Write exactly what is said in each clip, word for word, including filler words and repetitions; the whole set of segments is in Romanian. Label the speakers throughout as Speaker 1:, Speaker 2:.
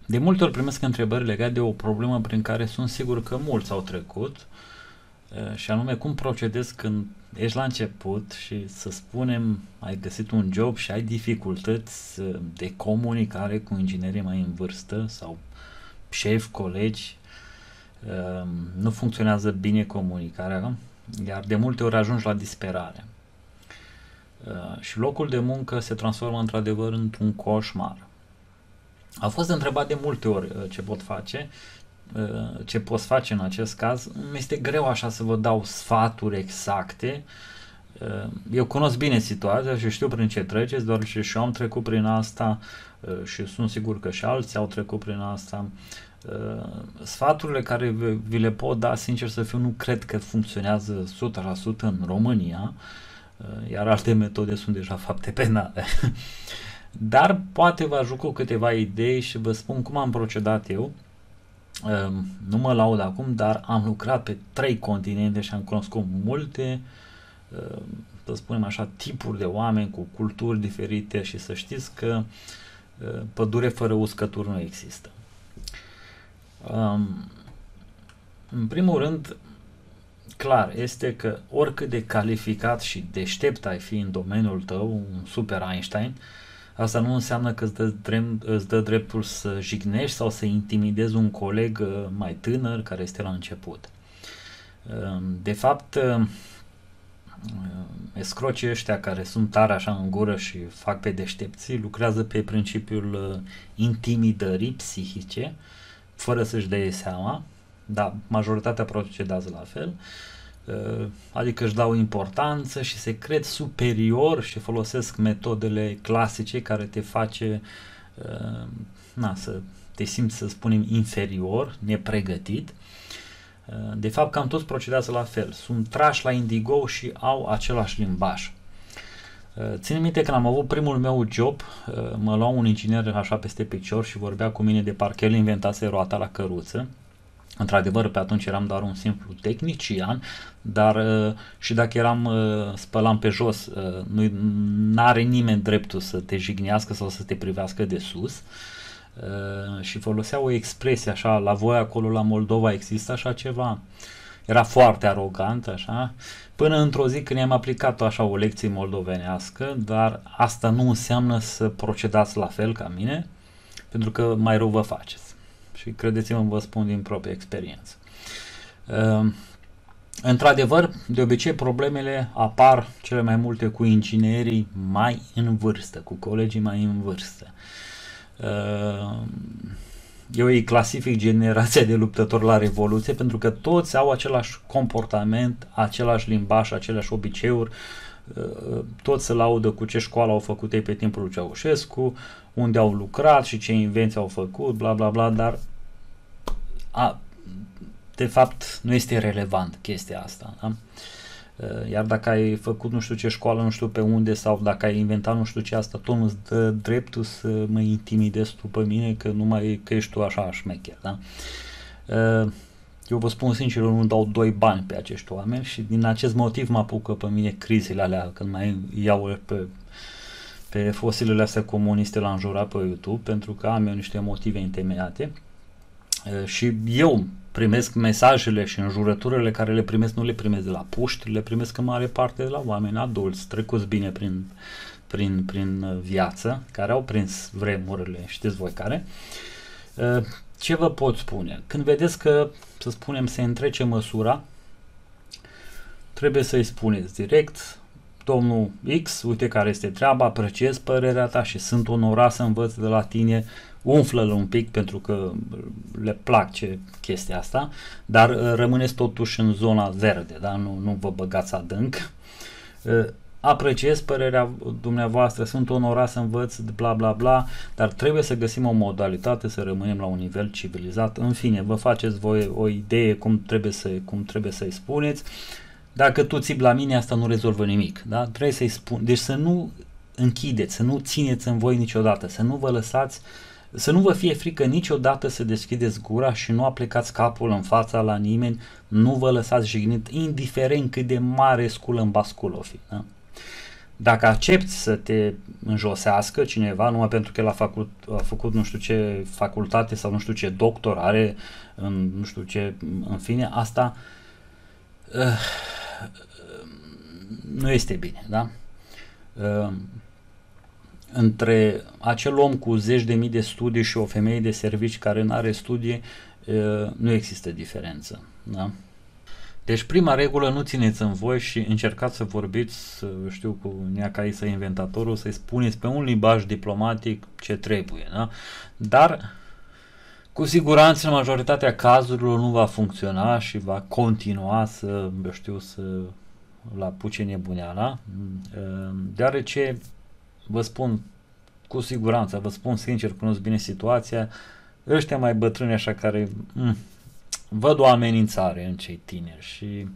Speaker 1: De multe ori primesc întrebări legate de o problemă prin care sunt sigur că mulți au trecut, și anume cum procedezi când ești la început și, să spunem, ai găsit un job și ai dificultăți de comunicare cu inginerii mai în vârstă sau șefi, colegi, nu funcționează bine comunicarea, iar de multe ori ajungi la disperare. Și locul de muncă se transformă într-adevăr într-un coșmar. A fost întrebat de multe ori ce pot face, ce poți face în acest caz. Mi-este greu așa să vă dau sfaturi exacte. Eu cunosc bine situația și știu prin ce treceți, doar și eu am trecut prin asta și sunt sigur că și alții au trecut prin asta. Sfaturile care vi le pot da, sincer să fiu, nu cred că funcționează o sută la sută în România, iar alte metode sunt deja fapte penale. Dar poate vă ajut cu câteva idei și vă spun cum am procedat eu. Nu mă laud acum, dar am lucrat pe trei continente și am cunoscut multe, să spunem așa, tipuri de oameni cu culturi diferite și să știți că pădure fără uscături nu există. În primul rând, clar este că oricât de calificat și deștept ai fi în domeniul tău, un super Einstein, asta nu înseamnă că îți dă, drept, îți dă dreptul să jignești sau să intimidezi un coleg mai tânăr care este la început. De fapt, escrocii ăștia care sunt tari așa în gură și fac pe deștepții lucrează pe principiul intimidării psihice, fără să-și dea seama, dar majoritatea procedează la fel, adică își dau importanță și se cred superior și folosesc metodele clasice care te face na, să te simți, să spunem, inferior, nepregătit. De fapt, cam toți procedează la fel, sunt trași la indigo și au același limbaj. Țin minte când am avut primul meu job, mă lua un inginer așa peste picior și vorbea cu mine de parcă el inventase roata la căruță. Într-adevăr, pe atunci eram doar un simplu tehnician, dar și dacă eram, spălam pe jos, nu are nimeni dreptul să te jignească sau să te privească de sus. Și folosea o expresie așa, la voi acolo la Moldova există așa ceva? Era foarte arogant așa, până într-o zi când i-am aplicat așa o lecție moldovenească, dar asta nu înseamnă să procedați la fel ca mine, pentru că mai rău vă faceți. Și credeți-mă, vă spun din proprie experiență. Uh, într-adevăr, de obicei problemele apar cele mai multe cu inginerii mai în vârstă, cu colegii mai în vârstă. Uh, eu îi clasific generația de luptători la Revoluție pentru că toți au același comportament, același limbaj, aceleași obiceiuri, uh, toți se laudă cu ce școală au făcut ei pe timpul lui Ceaușescu, unde au lucrat și ce invenții au făcut, bla bla bla, dar a, de fapt nu este relevant chestia asta, da? Iar dacă ai făcut nu știu ce școală, nu știu pe unde, sau dacă ai inventat nu știu ce, asta tot nu-ți dă dreptul să mă intimidezi tu pe mine că numai că ești tu așa șmecher, da? Eu vă spun sincer, eu nu dau doi bani pe acești oameni și din acest motiv mă apucă pe mine crizele alea când mai iau pe pe fosilele astea comuniste la înjurat pe YouTube, pentru că am eu niște motive întemeiate și eu primesc mesajele și înjurăturile care le primesc, nu le primesc de la puști, le primesc în mare parte de la oameni adulți, trecuți bine prin, prin, prin viață, care au prins vremurile, știți voi care. Ce vă pot spune? Când vedeți că, să spunem, se întrece măsura, trebuie să-i spuneți direct: domnul X, uite care este treaba, apreciez părerea ta și sunt onorat să învăț de la tine, umflă-l un pic pentru că le place chestia asta, dar rămâneți totuși în zona verde, da? nu, nu vă băgați adânc. Apreciez părerea dumneavoastră, sunt onorat să învăț, bla bla bla, dar trebuie să găsim o modalitate să rămânem la un nivel civilizat. În fine, vă faceți voi o idee cum trebuie, să, cum trebuie să-i spuneți. Dacă tu țipi la mine, asta nu rezolvă nimic, da? Trebuie să-i spun. Deci să nu închideți, să nu țineți în voi niciodată, să nu vă lăsați, să nu vă fie frică niciodată să deschideți gura și nu aplicați capul în fața la nimeni, nu vă lăsați jignit, indiferent cât de mare sculă în bascul o fi, da? dacă accepti să te înjosească cineva numai pentru că el a făcut, a făcut nu știu ce facultate sau nu știu ce doctor are, în nu știu ce, în fine, asta uh, nu este bine, da? Uh, între acel om cu zeci de mii de studii și o femeie de servici care nu are studii, uh, nu există diferență, da? Deci prima regulă, nu țineți în voi și încercați să vorbiți, știu, cu Neacaisa inventatorul, să-i spuneți pe un limbaj diplomatic ce trebuie, da? Dar cu siguranță în majoritatea cazurilor nu va funcționa și va continua să, eu știu, să la puce nebuneala, deoarece vă spun cu siguranță, vă spun sincer, cunosc bine situația, ăștia mai bătrâni așa care m- văd o amenințare în cei tineri și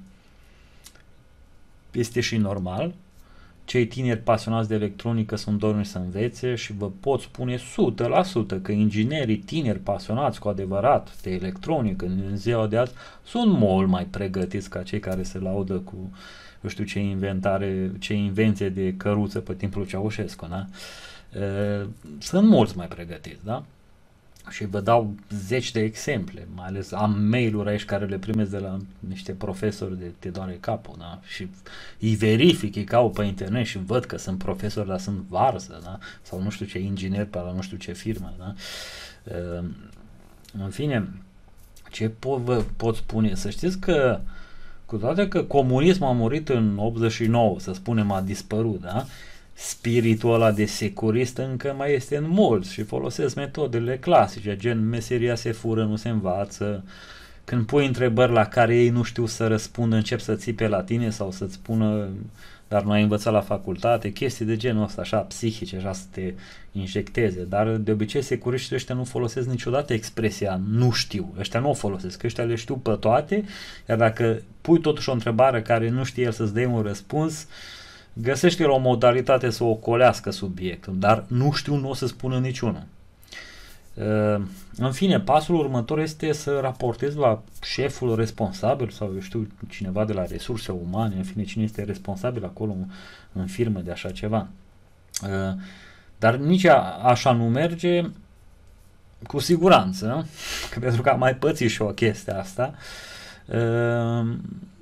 Speaker 1: este și normal. Cei tineri pasionați de electronică sunt dorniți să învețe și vă pot spune o sută la sută că inginerii tineri pasionați cu adevărat de electronică în ziua de azi sunt mult mai pregătiți ca cei care se laudă cu, eu știu, ce inventare, ce invenție de căruță pe timpul Ceaușescu, da? Sunt mulți mai pregătiți, da? Și vă dau zeci de exemple, mai ales am mail-uri aici care le primesc de la niște profesori de te doare capul, da? Și îi verific, îi caut pe internet și văd că sunt profesori, dar sunt varză, da? Sau nu știu ce inginer pe la nu știu ce firmă, da? Uh, în fine, ce pot, vă pot spune? Să știți că cu toate că comunismul a murit în optzeci și nouă, să spunem, a dispărut, da? Spiritul ăla de securist încă mai este în mulți și folosesc metodele clasice, gen meseria se fură, nu se învață. Când pui întrebări la care ei nu știu să răspundă, încep să țipe la tine sau să-ți spună dar nu ai învățat la facultate, chestii de genul ăsta, așa, psihice, așa, să te injecteze. Dar de obicei securiștii ăștia nu folosesc niciodată expresia nu știu. Ăștia nu o folosesc, ăștia le știu pe toate, iar dacă pui totuși o întrebare care nu știe el să-ți dea un răspuns, găsește o modalitate să ocolească subiectul, dar nu știu, nu o să spună niciunul. Uh, în fine, pasul următor este să raportezi la șeful responsabil sau eu știu, cineva de la resurse umane, în fine, cine este responsabil acolo în, în firmă de așa ceva. Uh, dar nici a, așa nu merge cu siguranță, că pentru că am mai pățit și o chestie asta. Uh,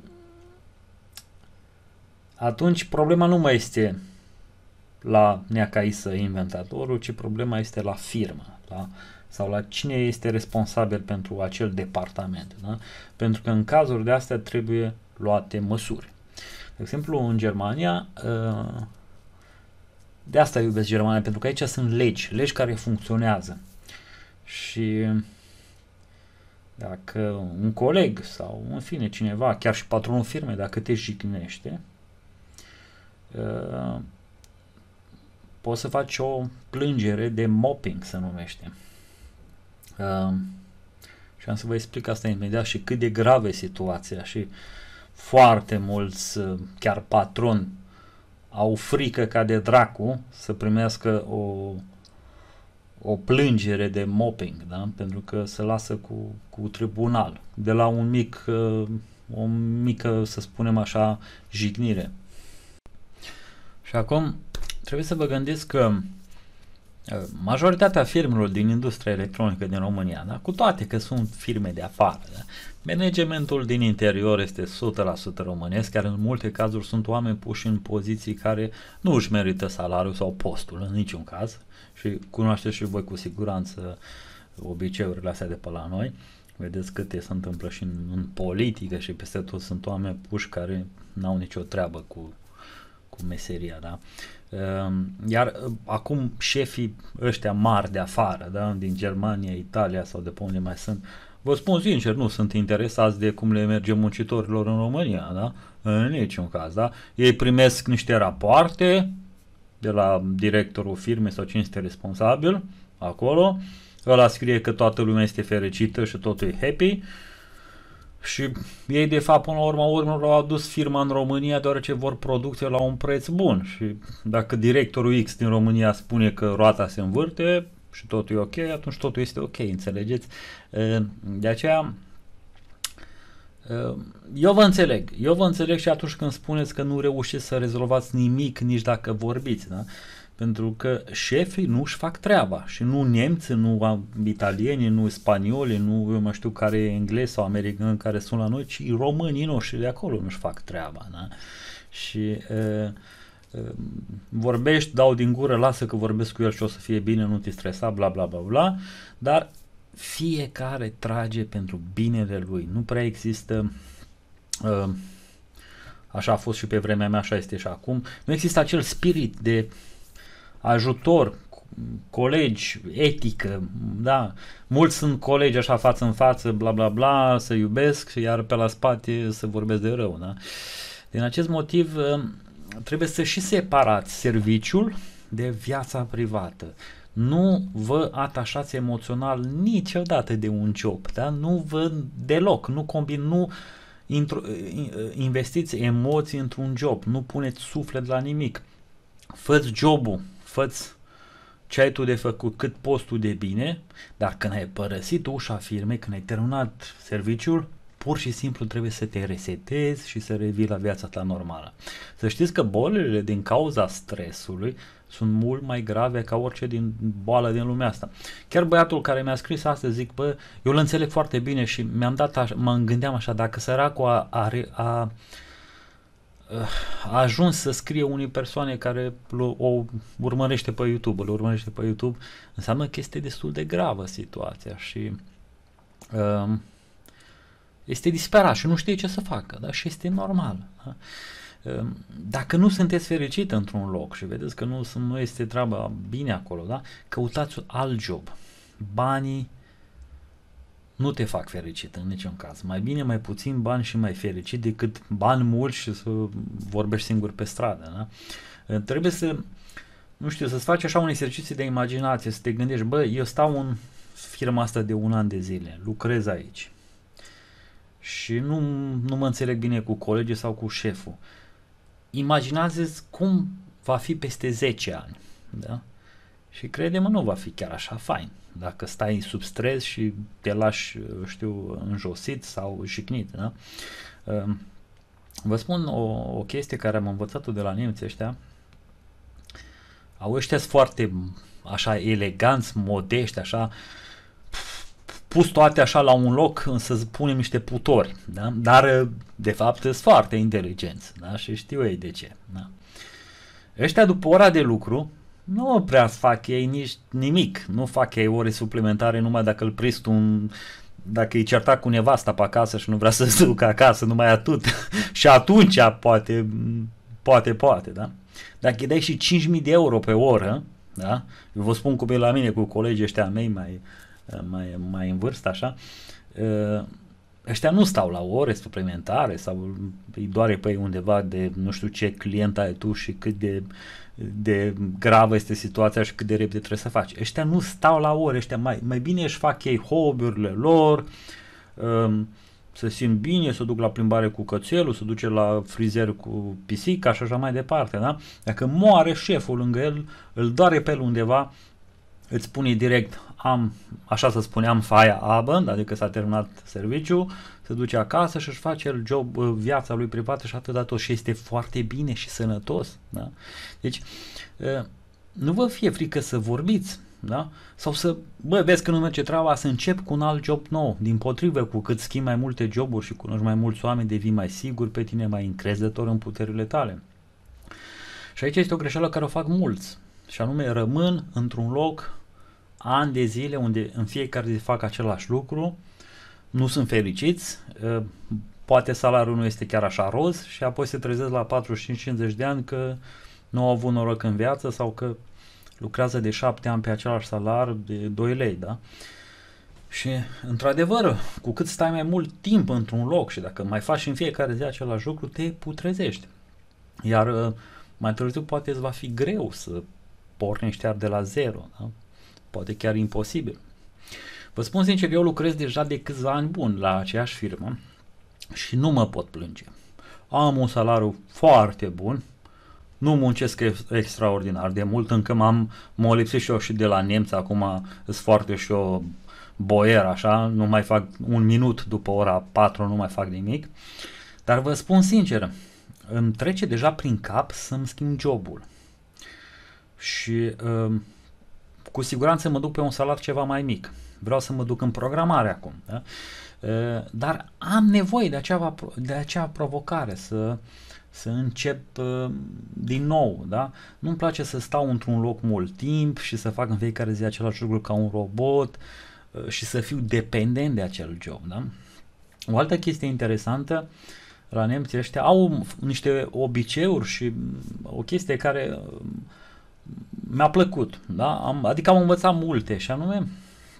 Speaker 1: atunci problema nu mai este la Neacaisa inventatorul, ci problema este la firmă, la, sau la cine este responsabil pentru acel departament. Da? Pentru că în cazuri de astea trebuie luate măsuri. De exemplu, în Germania, de asta iubesc Germania, pentru că aici sunt legi, legi care funcționează. Și dacă un coleg sau, în fine, cineva, chiar și patronul firmei, dacă te jignește, poți să faci o plângere de mobbing, se numește. Uh, și am să vă explic asta imediat și cât de gravă e situația și foarte mulți, chiar patroni, au frică ca de dracu să primească o, o plângere de mobbing, da? Pentru că se lasă cu, cu tribunal, de la un mic, o mică, să spunem așa, jignire. Și acum trebuie să vă gândiți că majoritatea firmelor din industria electronică din România, da? Cu toate că sunt firme de afară, da? Managementul din interior este o sută la sută românesc, chiar în multe cazuri sunt oameni puși în poziții care nu își merită salariul sau postul, în niciun caz, și cunoașteți și voi cu siguranță obiceiurile astea de pe la noi. Vedeți câte se întâmplă și în, în politică și peste tot sunt oameni puși care n-au nicio treabă cu cu meseria, da? Iar acum șefii ăștia mari de afară, da? Din Germania, Italia sau de pe unde mai sunt, vă spun sincer, nu sunt interesați de cum le merge muncitorilor în România, da? În niciun caz, da? Ei primesc niște rapoarte de la directorul firmei sau cine este responsabil acolo, ăla scrie că toată lumea este fericită și totul e happy. Și ei de fapt până la urmă urmă au adus firma în România deoarece vor producție la un preț bun și dacă directorul X din România spune că roata se învârte și totul e ok, atunci totul este ok, înțelegeți? De aceea Eu vă înțeleg, eu vă înțeleg și atunci când spuneți că nu reușiți să rezolvați nimic nici dacă vorbiți, da? Pentru că șefii nu își fac treaba și nu nemți, nu italieni, nu spanioli, nu eu mă știu care e englez sau american care sunt la noi, ci românii noștri de acolo nu își fac treaba, da? Și uh, uh, vorbești, dau din gură, lasă că vorbesc cu el și o să fie bine, nu te stresa, bla bla bla bla, dar fiecare trage pentru binele lui, nu prea există, uh, așa a fost și pe vremea mea, așa este și acum, nu există acel spirit de ajutor, colegi, etică, da, mulți sunt colegi așa față în față, bla bla bla, să iubesc, iar pe la spate să vorbesc de rău, da. Din acest motiv trebuie să și separați serviciul de viața privată. Nu vă atașați emoțional niciodată de un job, da? Nu vă deloc, nu combin, nu intru, investiți emoții într-un job, nu puneți suflet la nimic. Fă-ți jobul, fă-ți ce ai tu de făcut, cât poți tu de bine, dar când ai părăsit ușa firmei, când ai terminat serviciul, pur și simplu trebuie să te resetezi și să revii la viața ta normală. Să știți că bolile din cauza stresului sunt mult mai grave ca orice din boală din lumea asta. Chiar băiatul care mi-a scris astăzi, zic, bă, eu îl înțeleg foarte bine și mi-am dat așa, mă gândeam așa, dacă săracul a, a, a a ajuns să scrie unei persoane care o urmărește pe YouTube, îl urmărește pe YouTube, înseamnă că este destul de gravă situația și uh, este disperat și nu știe ce să facă, da? Și este normal. Da? Uh, dacă nu sunteți fericit într-un loc și vedeți că nu, nu este treaba bine acolo, da? Căutați alt job. Banii nu te fac fericit în niciun caz. Mai bine mai puțin bani și mai fericit decât bani mulți și să vorbești singur pe stradă. Da? Trebuie să, nu știu, să-ți faci așa un exercițiu de imaginație, să te gândești, bă, eu stau în firma asta de un an de zile, lucrez aici și nu, nu mă înțeleg bine cu colegii sau cu șeful. Imaginează-ți cum va fi peste zece ani. Da? Și crede-mă, nu va fi chiar așa fain. Dacă stai sub stres și te lași, știu, înjosit sau jignit, da? Vă spun o, o chestie care am învățat-o de la nemții ăștia. Au ăștia foarte așa eleganți, modești, așa, pus toate așa la un loc, să punem niște putori, da? Dar de fapt sunt foarte inteligenți, da? Și știu ei de ce, da? Ăștia după ora de lucru nu prea fac ei nici nimic, nu fac ei ore suplimentare numai dacă îl prist un, dacă e certat cu nevasta pe acasă și nu vrea să se ducă acasă, numai atât. Și atunci poate, poate, poate, da? Dacă îi dai și cinci mii de euro pe oră, da? Eu vă spun cum e la mine cu colegii ăștia mei mai, mai, mai în vârstă, așa, ăștia nu stau la ore suplimentare sau îi doare pe ei undeva de nu știu ce client ai tu și cât de de gravă este situația și cât de repede trebuie să faci. Ăștia nu stau la ore, ăștia mai, mai bine își fac ei hobby-urile lor, um, să simt bine, să duc la plimbare cu cățelul, să duce la frizer cu pisica și așa mai departe, da? Dacă moare șeful lângă el, îl doare pe el undeva, îți spune direct, am, așa să spuneam, faia abend, adică s-a terminat serviciul, se duce acasă și își face el job, viața lui privată și atât de tot și este foarte bine și sănătos, da? Deci, nu vă fie frică să vorbiți, da? Sau să, bă, vezi că nu merge treaba, să încep cu un alt job nou, dimpotrivă, cu cât schimbi mai multe joburi și cunoști mai mulți oameni, devii mai sigur pe tine, mai încrezător în puterile tale. Și aici este o greșeală care o fac mulți, și anume rămân într-un loc ani de zile unde în fiecare zi fac același lucru, nu sunt fericiți, poate salariul nu este chiar așa roz și apoi se trezesc la patruzeci și cinci cincizeci de ani că nu au avut noroc în viață sau că lucrează de șapte ani pe același salar de doi lei, da? Și într-adevăr, cu cât stai mai mult timp într-un loc și dacă mai faci în fiecare zi același lucru, te putrezești. Iar mai târziu poate îți va fi greu să pornești iar de la zero, da? Poate chiar imposibil. Vă spun sincer, eu lucrez deja de câțiva ani buni la aceeași firmă și nu mă pot plânge. Am un salariu foarte bun, nu muncesc extraordinar de mult, încă m-am, m-o lipsit și eu și de la nemți, acum sunt foarte și eu boier așa, nu mai fac un minut după ora patru, nu mai fac nimic, dar vă spun sincer, îmi trece deja prin cap să-mi schimb jobul și uh, cu siguranță mă duc pe un salar ceva mai mic. Vreau să mă duc în programare acum, da? Uh, dar am nevoie de acea, de acea provocare să, să încep uh, din nou, da? Nu-mi place să stau într-un loc mult timp și să fac în fiecare zi același lucru ca un robot uh, și să fiu dependent de acel job, da? O altă chestie interesantă, la nemții ăștia au niște obiceiuri și o chestie care mi-a plăcut, da? Am, adică am învățat multe și anume,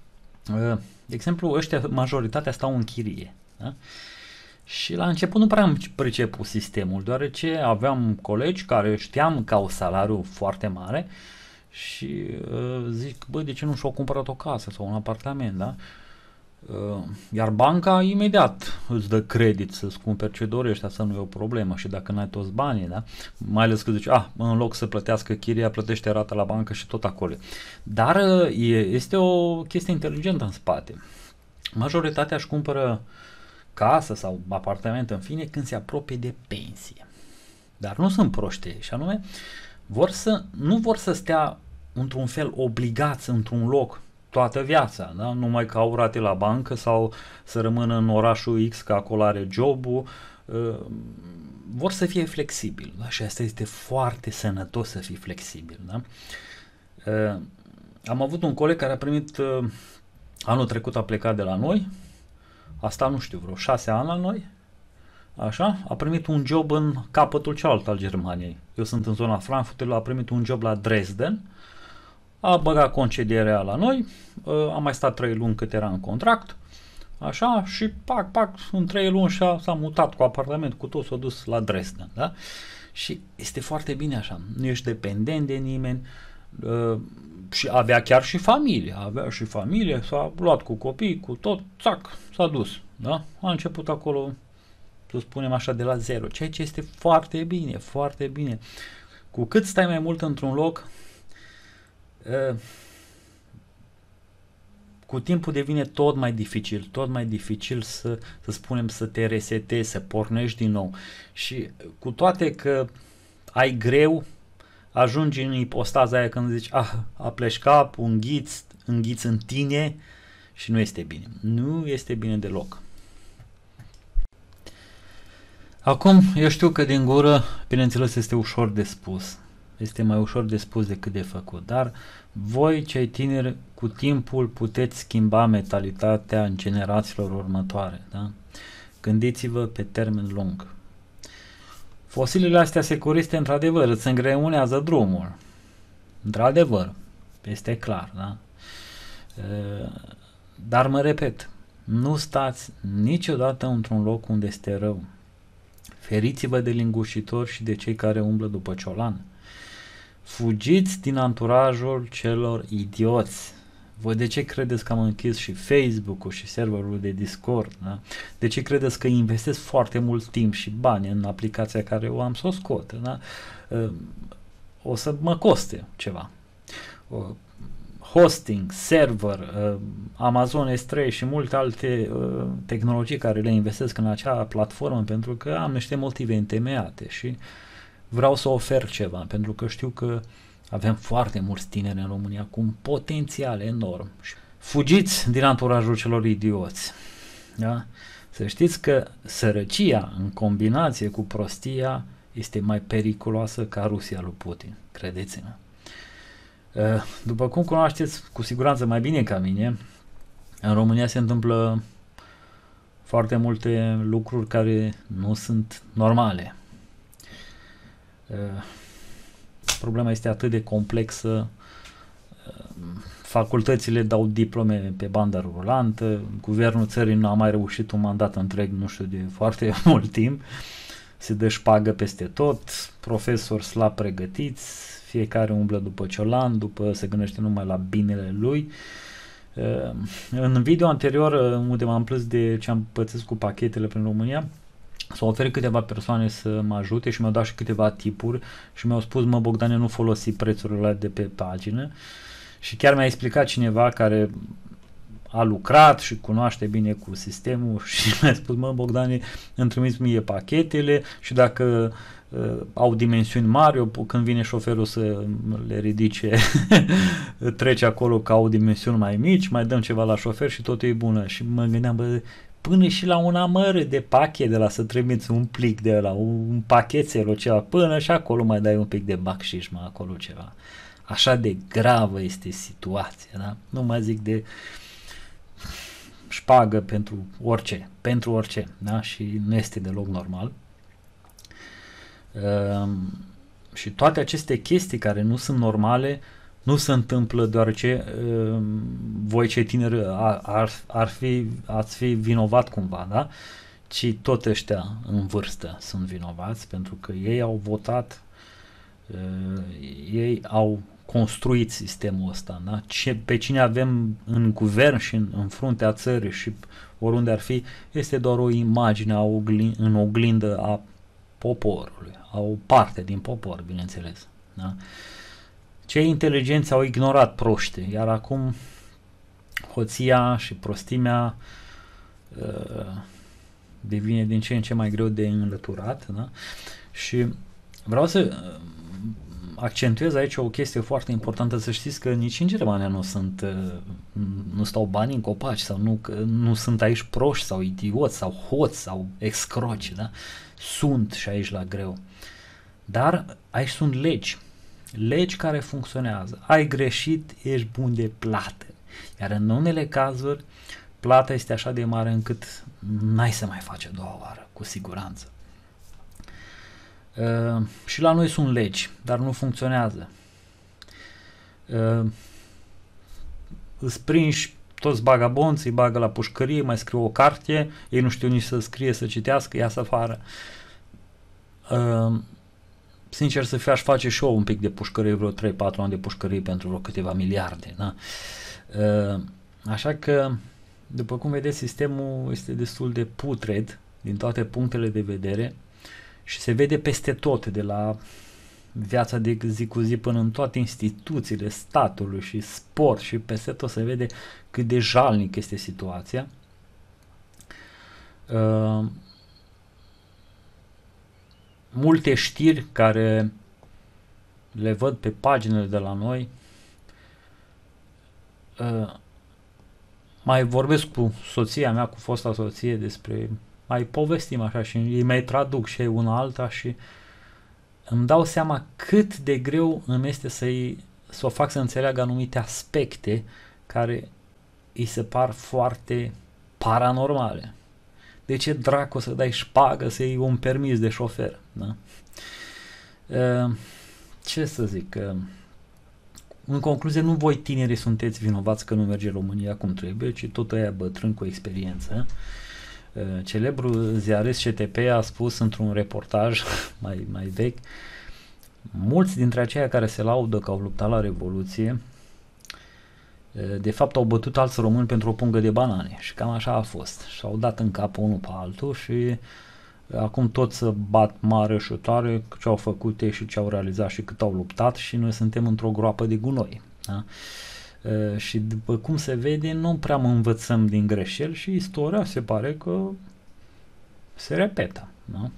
Speaker 1: de exemplu, ăștia majoritatea stau în chirie, da? Și la început nu prea am priceput sistemul, deoarece aveam colegi care știam că au salariu foarte mare și uh, zic, băi, de ce nu și-au cumpărat o casă sau un apartament, da? Uh, iar banca imediat îți dă credit să-ți cumperi ce dorești, asta nu e o problemă și dacă n-ai toți banii, da? Mai ales că zici, ah, în loc să plătească chiria, plătește rata la bancă și tot acolo. Dar uh, e, este o chestie inteligentă în spate. Majoritatea își cumpără casă sau apartament, în fine, când se apropie de pensie. Dar nu sunt proști și anume vor să, nu vor să stea într-un fel obligați într-un loc toată viața, da? Numai că au rate la bancă sau să rămână în orașul X că acolo are jobul, uh, vor să fie flexibili, da? Și asta este foarte sănătos să fii flexibil, da? Uh, am avut un coleg care a primit uh, anul trecut a plecat de la noi, a stat, nu știu, vreo șase ani la noi, așa, a primit un job în capătul cealaltă al Germaniei. Eu sunt în zona Frankfurt, a primit un job la Dresden, a băgat concedierea la noi, a mai stat trei luni cât era în contract, așa, și pac, pac, în trei luni și-a, s-a mutat cu apartament, cu tot, s-a dus la Dresden, da? Și este foarte bine așa, nu ești dependent de nimeni, uh, și avea chiar și familie, avea și familie, s-a luat cu copii, cu tot, țac, s-a dus, da? A început acolo, să spunem așa, de la zero, ceea ce este foarte bine, foarte bine. Cu cât stai mai mult într-un loc, uh, cu timpul devine tot mai dificil, tot mai dificil să, să spunem, să te resetezi, să pornești din nou. Și cu toate că ai greu, ajungi în ipostaza aia când zici, ah, apleși cap, înghiți, înghiți în tine și nu este bine. Nu este bine deloc. Acum, eu știu că din gură, bineînțeles, este ușor de spus. Este mai ușor de spus decât de făcut, dar voi, cei tineri, cu timpul puteți schimba mentalitatea în generațiilor următoare, da? Gândiți-vă pe termen lung. Fosilele astea securiste, într-adevăr, îți îngreunează drumul. Într-adevăr, este clar, da? Dar mă repet, nu stați niciodată într-un loc unde este rău. Feriți-vă de lingușitori și de cei care umblă după ciolan. Fugiți din anturajul celor idioți. Voi de ce credeți că am închis și Facebook-ul și serverul de Discord? Da? De ce credeți că investesc foarte mult timp și bani în aplicația care o am să o scot? Da? O să mă coste ceva. Hosting, server, Amazon S trei și multe alte tehnologii care le investesc în acea platformă pentru că am niște motive întemeiate și vreau să ofer ceva, pentru că știu că avem foarte mulți tineri în România cu un potențial enorm. Fugiți din anturajul celor idioți. Da? Să știți că sărăcia în combinație cu prostia este mai periculoasă ca Rusia lui Putin. Credeți-mă. După cum cunoașteți cu siguranță mai bine ca mine, în România se întâmplă foarte multe lucruri care nu sunt normale. Problema este atât de complexă, facultățile dau diplome pe bandă rulantă, guvernul țării nu a mai reușit un mandat întreg, nu știu, de foarte mult timp, se dă șpagă peste tot, profesori slab pregătiți, fiecare umblă după ciolan, după se gândește numai la binele lui. În video anterior, unde m-am plâns de ce am pățit cu pachetele prin România, s-au oferit câteva persoane să mă ajute și mi-au dat și câteva tipuri și mi-au spus, mă, Bogdane, nu folosi prețurile de pe pagină, și chiar mi-a explicat cineva care a lucrat și cunoaște bine cu sistemul și mi-a spus, mă, Bogdane, îmi trimis mie pachetele și dacă uh, au dimensiuni mari, eu, când vine șoferul să le ridice, trece acolo că au dimensiuni mai mici, mai dăm ceva la șofer și totul e bună. Și mă gândeam, bă, până și la un amăr de pachet de la să trimiți un plic de la un pachetel, ceva, până și acolo mai dai un pic de bacșiș, mai acolo ceva. Așa de gravă este situația, da? Nu mai zic de șpagă pentru orice, pentru orice, da? Și nu este deloc normal. Uh, și toate aceste chestii care nu sunt normale nu se întâmplă deoarece uh, voi cei tineri ar, ar, ar fi, ați fi vinovat cumva, da? Ci tot ăștia în vârstă sunt vinovați pentru că ei au votat, uh, ei au construit sistemul ăsta, da? Ce, pe cine avem în guvern și în, în fruntea țării și oriunde ar fi, este doar o imagine a oglin, în oglindă a poporului, a o parte din popor, bineînțeles, da? Cei inteligenți au ignorat proștii, iar acum hoția și prostimea uh, devine din ce în ce mai greu de înlăturat, da? Și vreau să uh, accentuez aici o chestie foarte importantă, să știți că nici în Germania nu sunt, uh, nu stau bani în copaci sau nu, nu sunt aici proști sau idioți sau hoți sau excroci, da? Sunt și aici la greu. Dar aici sunt legi. Legi care funcționează. Ai greșit, ești bun de plată. Iar în unele cazuri, plata este așa de mare încât n-ai să mai faci a doua oară, cu siguranță. Uh, și la noi sunt legi, dar nu funcționează. Uh, îți prinși toți bagabonți, îi bagă la pușcărie, mai scriu o carte, ei nu știu nici să scrie, să citească, iasă afară. Uh, Sincer să fiu, aș face și eu un pic de pușcărie, vreo trei patru ani de pușcărie pentru vreo câteva miliarde. Da? Așa că, după cum vedeți, sistemul este destul de putred din toate punctele de vedere și se vede peste tot, de la viața de zi cu zi până în toate instituțiile statului și sport și peste tot se vede cât de jalnic este situația. Uh, multe știri care le văd pe paginile de la noi, uh, mai vorbesc cu soția mea, cu fosta soție despre, mai povestim așa și îi mai traduc și ei una alta și îmi dau seama cât de greu îmi este să-i, să o fac să înțeleagă anumite aspecte care îi se par foarte paranormale. De ce dracu să dai șpagă să iei un permis de șofer? Da? Uh, ce să zic? Uh, în concluzie, nu voi tinerii sunteți vinovați că nu merge România cum trebuie, ci tot ăia bătrâni cu experiență. Uh, celebrul ziarist C T P a spus într-un reportaj mai, mai vechi, mulți dintre aceia care se laudă că au luptat la Revoluție, de fapt au bătut alți români pentru o pungă de banane și cam așa a fost. Și-au dat în cap unul pe altul și acum toți să bat mare și tare ce au făcut ei și ce au realizat și cât au luptat și noi suntem într-o groapă de gunoi. Da? E, și după cum se vede, nu prea mă învățăm din greșeli și istoria se pare că se repetă. Da?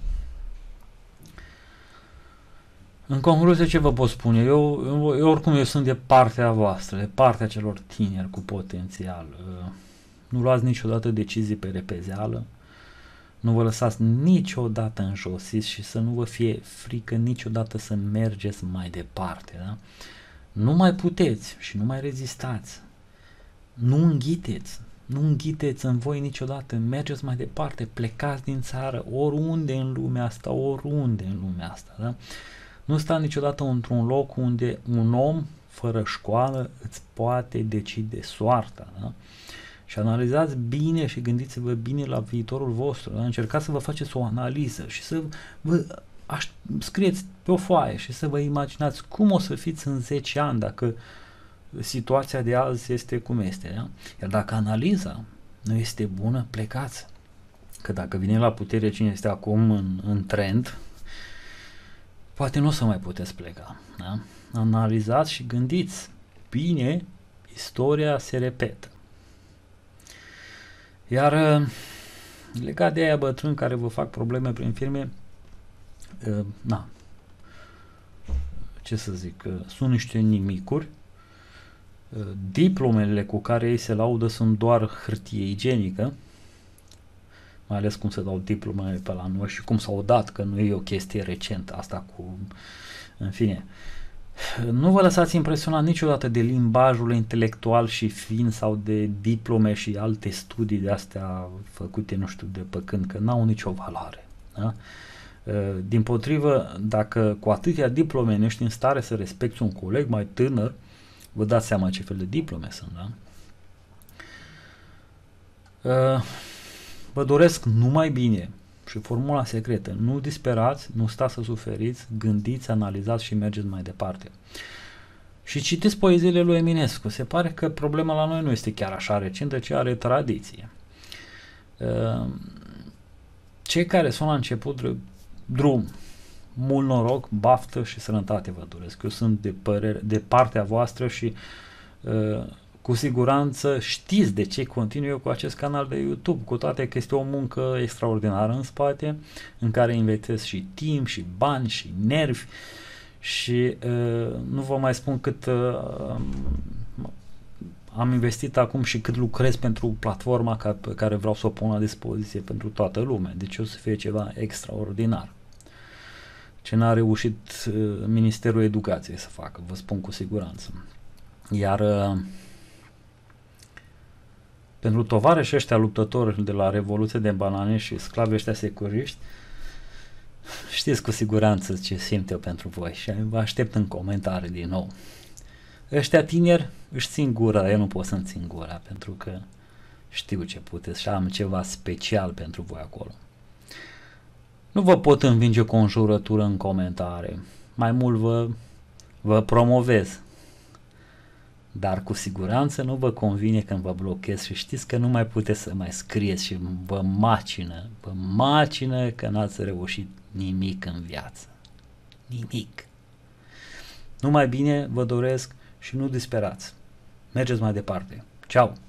Speaker 1: În concluzie, ce vă pot spune? Eu, eu, eu oricum eu sunt de partea voastră, de partea celor tineri cu potențial. Nu luați niciodată decizii pe repezeală, nu vă lăsați niciodată înjosiți și să nu vă fie frică niciodată să mergeți mai departe. Da? Nu mai puteți și nu mai rezistați. Nu înghiteți, nu înghiteți în voi niciodată, mergeți mai departe, plecați din țară, oriunde în lumea asta, oriunde în lumea asta. Da? Nu stați niciodată într-un loc unde un om fără școală îți poate decide soarta. Da? Și analizați bine și gândiți-vă bine la viitorul vostru. Da? Încercați să vă faceți o analiză și să vă aș, scrieți pe o foaie și să vă imaginați cum o să fiți în zece ani dacă situația de azi este cum este. Da? Iar dacă analiza nu este bună, plecați. Că dacă vine la putere cine este acum în, în trend, poate nu o să mai puteți pleca. Da? Analizați și gândiți bine, istoria se repetă. Iar legat de aia bătrâni care vă fac probleme prin firme, na, ce să zic, sunt niște nimicuri. Diplomele cu care ei se laudă sunt doar hârtie igienică, mai ales cum se dau diplomele pe la noi și cum s-au dat, că nu e o chestie recentă asta cu, în fine. Nu vă lăsați impresionat niciodată de limbajul intelectual și fin sau de diplome și alte studii de astea făcute, nu știu, de pe când, că n-au nicio valoare. Da? Dimpotrivă, dacă cu atâtea diplome nu ești în stare să respecti un coleg mai tânăr, vă dați seama ce fel de diplome sunt, da? Vă doresc numai bine și formula secretă. Nu disperați, nu stați să suferiți, gândiți, analizați și mergeți mai departe. Și citiți poeziile lui Eminescu. Se pare că problema la noi nu este chiar așa recentă, ci are tradiție. Cei care sunt la început drum, mult noroc, baftă și sănătate vă doresc. Eu sunt de, părere, de partea voastră și uh, cu siguranță știți de ce continui eu cu acest canal de YouTube, cu toate că este o muncă extraordinară în spate, în care investesc și timp, și bani, și nervi și uh, nu vă mai spun cât uh, am investit acum și cât lucrez pentru platforma ca, pe care vreau să o pun la dispoziție pentru toată lumea. Deci o să fie ceva extraordinar. Ce n-a reușit uh, Ministerul Educației să facă, vă spun cu siguranță. Iar uh, pentru tovarășii ăștia luptători de la Revoluție de Banane și sclavii ăștia securiști, știți cu siguranță ce simt eu pentru voi și vă aștept în comentarii din nou. Ăștia tineri își țin gura, eu nu pot să-mi țin gura pentru că știu ce puteți și am ceva special pentru voi acolo. Nu vă pot învinge cu o înjurătură în comentarii, mai mult vă, vă promovez. Dar cu siguranță nu vă convine când vă blochez și știți că nu mai puteți să mai scrieți și vă macină, vă macină că n-ați reușit nimic în viață. Nimic. Numai bine vă doresc și nu disperați. Mergeți mai departe. Ceau!